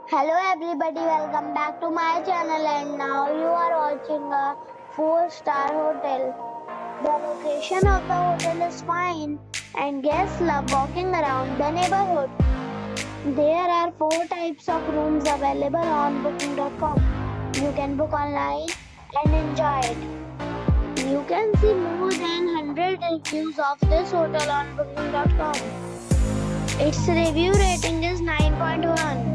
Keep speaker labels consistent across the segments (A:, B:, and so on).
A: Hello everybody, welcome back to my channel and now you are watching a 4-star hotel. The location of the hotel is fine and guests love walking around the neighborhood. There are 4 types of rooms available on booking.com. You can book online and enjoy it. You can see more than 100 reviews of this hotel on booking.com. Its review rating is 9.1.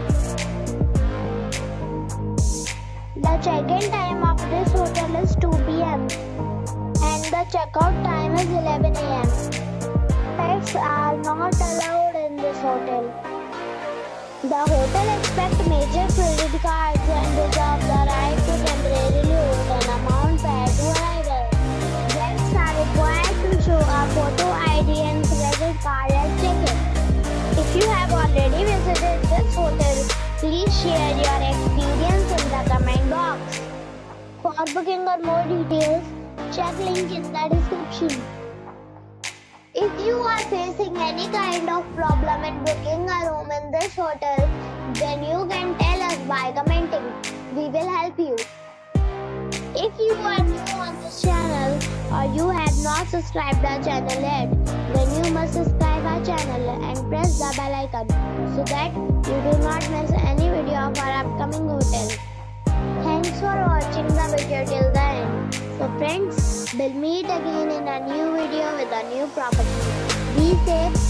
A: The check-in time of this hotel is 2 p.m. and the checkout time is 11 a.m. Pets are not allowed in this hotel. The hotel accepts major credit cards and reserves the right to temporarily hold an amount prior to arrival. Guests are required to show a photo ID and credit card at check-in. If you have already visited this hotel, please share your experience in the comment box. For booking or more details, check link in the description. If you are facing any kind of problem in booking a room in this hotel, then you can tell us by commenting. We will help you. If you are new on this channel or you have not subscribed our channel yet, then you must subscribe our channel and press the bell icon so that you do not miss any video of our upcoming hotel. Thanks for watching the video till the end. So friends, we'll meet again in a new video with a new property. Be safe.